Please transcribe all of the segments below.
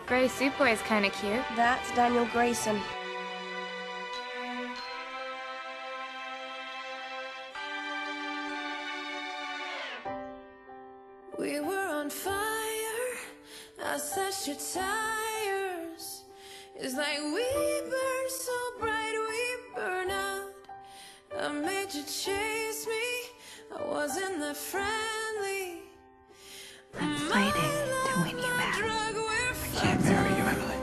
Gray Suit Boy's kinda cute. That's Daniel Grayson. We were on fire, I slashed your tires. It's like we burn so bright, we burn out. I made you chase me, I wasn't that friendly. I'm fighting to win you back. I can't marry you, Emily.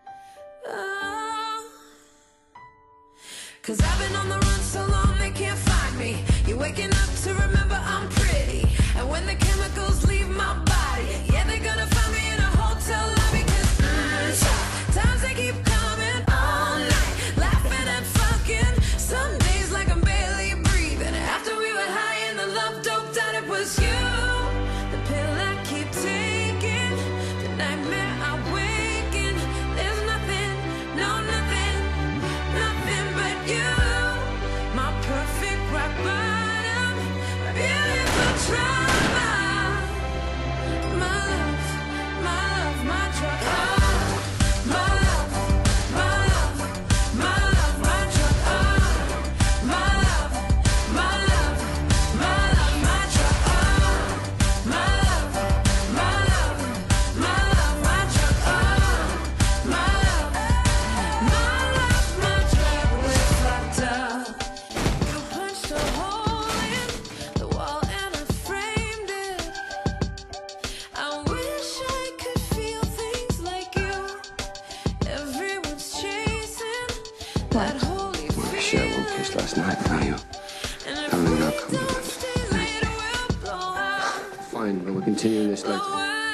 Cause I've been on the run so long they can't find me. You're waking up to remember I'm pretty. And when the chemicals leave my body, yeah, they're gonna find me in a hotel lobby. Cause times they keep coming all night, laughing and fucking. Some days like I'm barely breathing. After we were high and the love doped out, it was you. The pill I keep taking, the nightmare I wake in. There's nothing, no nothing, nothing but you. My perfect rock bottom, my beautiful trauma. My love, my love, my drug. My love, my love, my love, my drug. My love, my love, my love, my drug. My love, my love, my love, my drug. My love, my drug. We're fucked up. You punched a hole in the wall and I framed it. I wish I could feel things like you. Everyone's chasing that holy We shared a little kiss last night without you. and if Telling we you our don't commitment. stay later, we'll blow out. Fine, but we're continuing this later.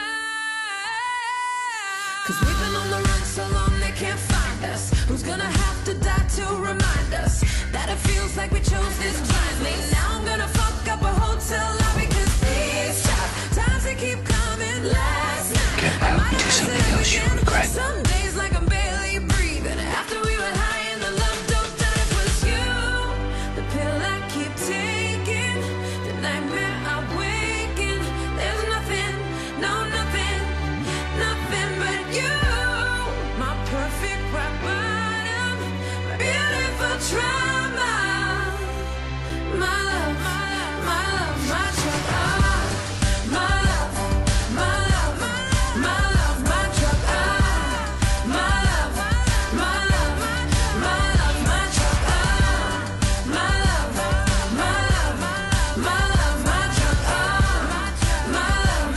Cause we've been on the run so long they can't find us. Who's gonna have to die to remind us that it feels like we chose this blindly? Now I'm gonna fuck up a hotel lobby. Cause these times they keep coming. Last night Get I out might and do have something missed else you'll everything. regret. Some days like I'm barely breathing. After we were high and the love doped out, it was you. The pill I keep taking, the nightmare I wake in. There's nothing, no nothing, nothing but you. My perfect rock bottom, my beautiful trauma. My love, my love, my drug. My love, my love, my love, my drug. My love, my love, my love, my drug. My love, my love, my love, my drug. My love,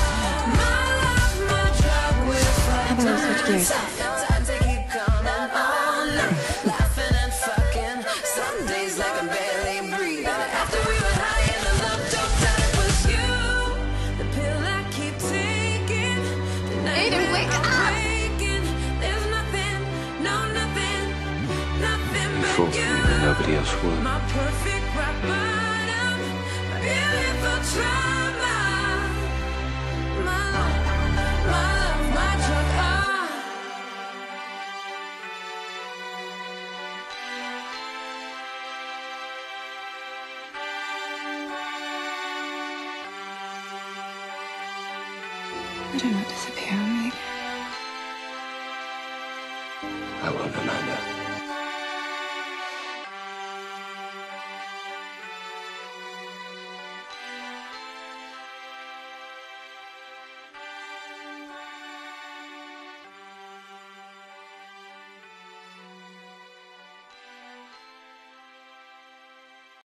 my drug. We're How about we switch gears? times they keep coming all night, laughing and fucking. Some days like I'm barely breathing. After we were high and the love doped out, it was you. The pill I keep taking, the Aiden, nightmare wake I'm up! waking. There's nothing, no nothing, nothing You but fought for you. me when nobody else would. My perfect rock bottom, my beautiful trauma. My love, my love, my drug. Better not disappear on me. I won't, Amanda.